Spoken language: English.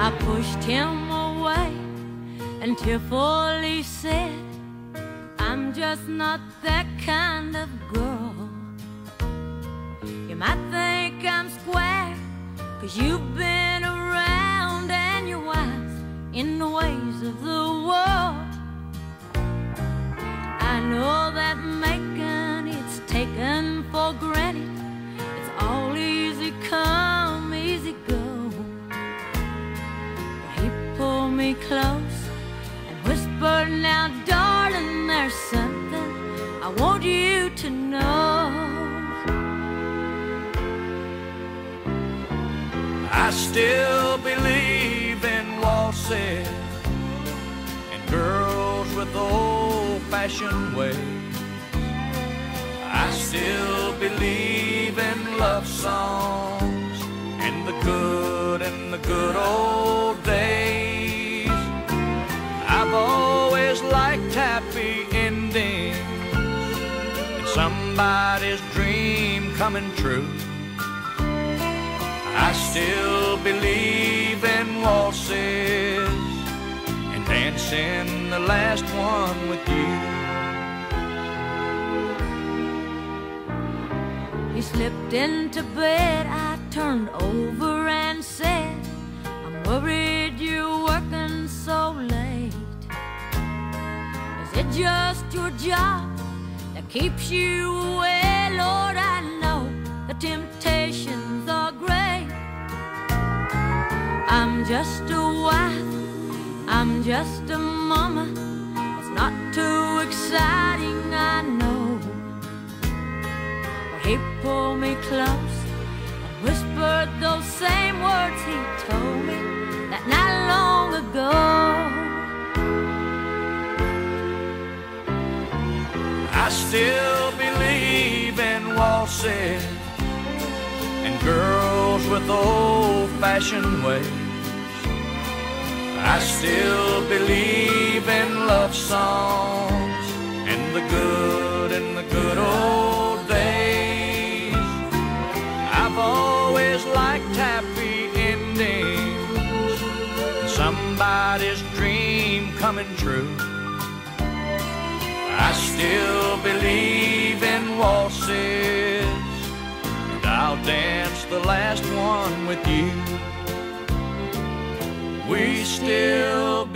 I pushed him away and tearfully said, I'm just not that kind of girl. You might think I'm square, 'cause you've been around and you're wise in the ways of the world. I know that making it's taken for granted, it's all easy come, easy go. But he pulled me close and whispered, now darling, there's something I want you to know. I still believe in waltzes and girls with old-fashioned ways. I still believe in love songs and the good old days. I've always liked happy endings and somebody's dream coming true. I still believe in waltzes and dancing the last one with you. He slipped into bed, I turned over and said, I'm worried you're working so late. Is it just your job that keeps you away? Lord, I know the temptations are great. I'm just a wife, I'm just a mama. It's not too exciting, I know. But he pulled me close and whispered those same words he told me that not long ago. I still believe in waltzes and girls with old-fashioned ways. I still believe in love songs and the good old days. I've always liked happy endings, somebody's dream coming true. I still believe in waltzes, and I'll dance the last one with you. We still